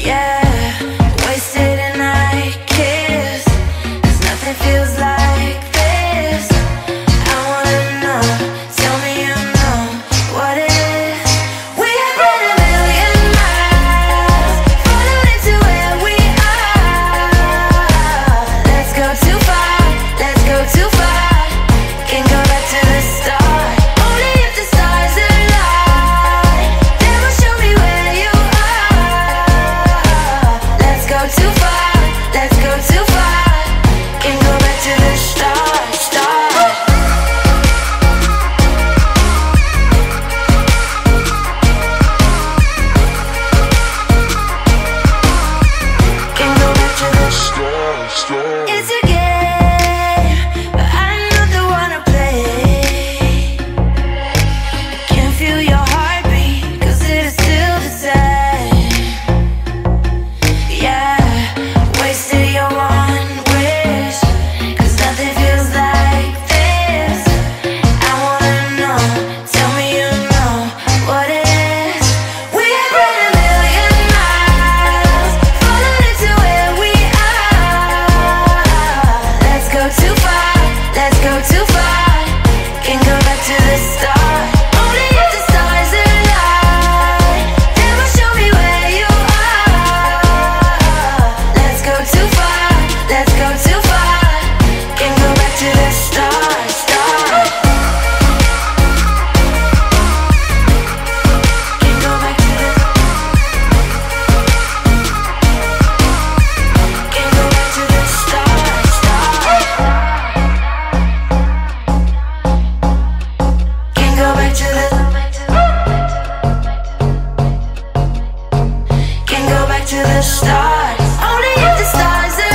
Yeah, wasted and I kiss, 'cause nothing feels like this. I wanna know, tell me you know what it is. We have run a million miles, falling into where we are. Let's go too far, let's go too far. Can't go back to the start. Only if the stars align, they will show me where you are. Let's go too far, let's go too far. Can't go back to the start, start. Can't go back to the start, start. It's a game, but I'm not the one to play. Can't feel your heartbeat, 'cause it is still the same. Yeah, wasted your one wish, 'cause nothing feels like this. I wanna know, tell me you know what it is. We have run a million miles, falling into where we are. Let's go too far, let's go too far. Can't go back to the start. Only if the stars align, they will show me where you are. Let's go too far, let's go too far. Can't go back to the start, start. Can't go back to the. Can't go back to the start, start. Can't go back to the. Can't go back to the start. Only if the stars